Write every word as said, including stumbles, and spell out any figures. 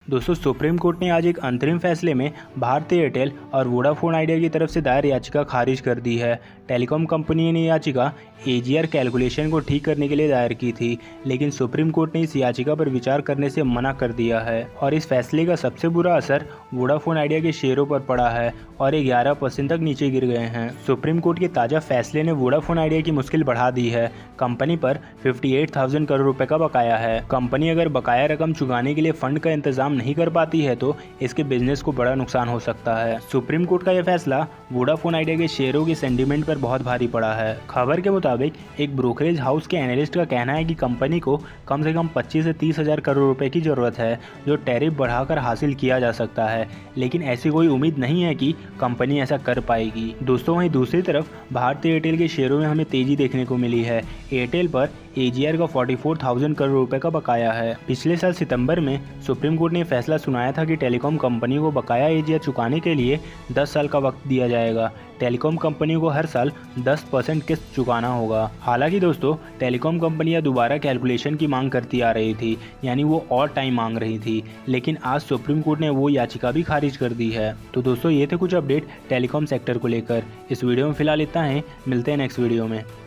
दोस्तों supreme court ने आज एक अंतरिम फैसले में भारती एयरटेल और वोडाफोन आइडिया की तरफ से दायर याचिका खारिज कर दी है। टेलीकॉम कंपनी ने याचिका एजीआर कैलकुलेशन को ठीक करने के लिए दायर की थी, लेकिन सुप्रीम कोर्ट ने इस याचिका पर विचार करने से मना कर दिया है और इस फैसले का सबसे बुरा असर वोडाफोन आइडिया के शेयरों पर पड़ा है और ग्यारह परसेंट तक नीचे गिर गए हैं। सुप्रीम कोर्ट के ताज़ा फैसले ने वोडाफोन आइडिया की मुश्किल बढ़ा दी है। कंपनी पर अट्ठावन हज़ार करोड़ रुपए का बकाया है। कंपनी अगर बकाया रकम चुकाने के लिए फंड का इंतजाम नहीं कर पाती है तो इसके बिजनेस को बड़ा नुकसान हो सकता है। सुप्रीम कोर्ट का यह फैसला वोडाफोन आइडिया के शेयरों के सेंटीमेंट पर बहुत भारी पड़ा है। खबर के मुताबिक एक ब्रोकरेज हाउस के एनालिस्ट का कहना है कि कंपनी को कम से कम पच्चीस से तीस हजार करोड़ रुपए की जरूरत है, जो टैरिफ बढ़ाकर हासिल किया जा सकता है, लेकिन ऐसी कोई उम्मीद नहीं है कि कंपनी ऐसा कर पाएगी। दोस्तों वहीं दूसरी तरफ भारती एयरटेल के शेयरों में हमें तेजी देखने को मिली है। एयरटेल पर एजीआर का चौवालीस हज़ार करोड़ रुपए का बकाया है। पिछले साल सितंबर में सुप्रीम कोर्ट ने फैसला सुनाया था कि टेलीकॉम कंपनी को बकाया एजीआर चुकाने के लिए दस साल का वक्त दिया जाएगा। टेलीकॉम कंपनी को हर साल दस परसेंट किस्त चुकाना होगा। हालांकि दोस्तों टेलीकॉम कंपनियां दोबारा कैलकुलेशन की मांग करती आ रही थी, यानी वो और टाइम मांग रही थी, लेकिन आज सुप्रीम कोर्ट ने वो याचिका भी खारिज कर दी है। तो दोस्तों ये थे कुछ अपडेट टेलीकॉम सेक्टर को लेकर। इस वीडियो में फिलहाल इतना है, मिलते हैं नेक्स्ट वीडियो में।